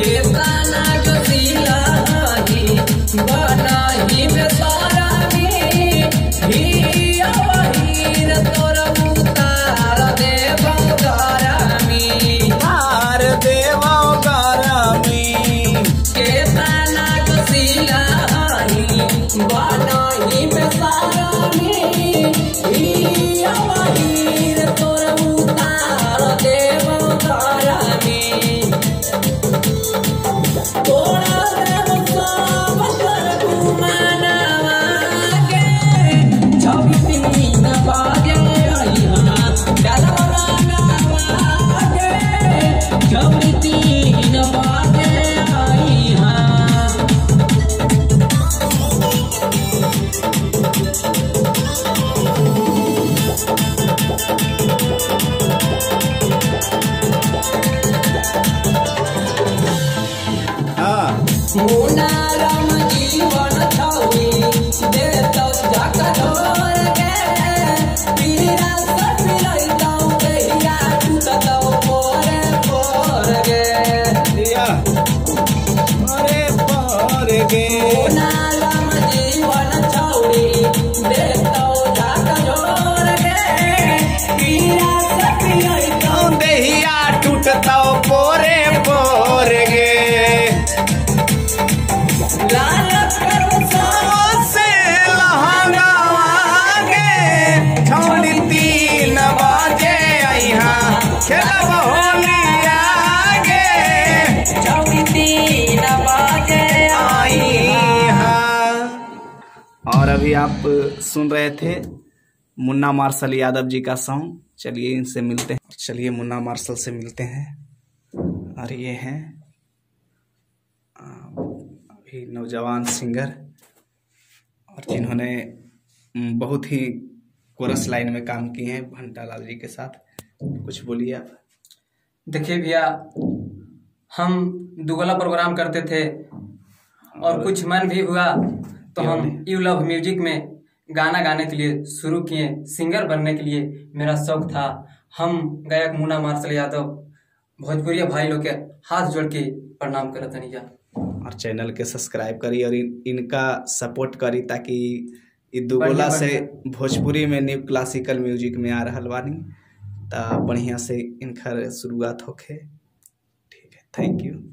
और अभी आप सुन रहे थे मुन्ना मार्शल यादव जी का सॉन्ग। चलिए इनसे मिलते हैं। चलिए मुन्ना मार्शल से मिलते हैं। और ये हैं अभी नौजवान सिंगर और जिन्होंने बहुत ही कोरस लाइन में काम किए हैं भंटालाल जी के साथ। कुछ बोलिए आप। देखिए भैया, हम दुगला प्रोग्राम करते थे और कुछ मन भी हुआ तो हम यू लव म्यूजिक में गाना गाने के लिए शुरू किए। सिंगर बनने के लिए मेरा शौक था। हम गायक मुन्ना मार्शल यादव भोजपुरिया भाई लोग के हाथ जोड़ के प्रणाम करत हनी जा। और चैनल के सब्सक्राइब करी और इनका सपोर्ट करी ताकि दुगोला से भोजपुरी में न्यू क्लासिकल म्यूजिक में आ रहा बानी तो बढ़िया से इनका शुरुआत होके। ठीक है, थैंक यू।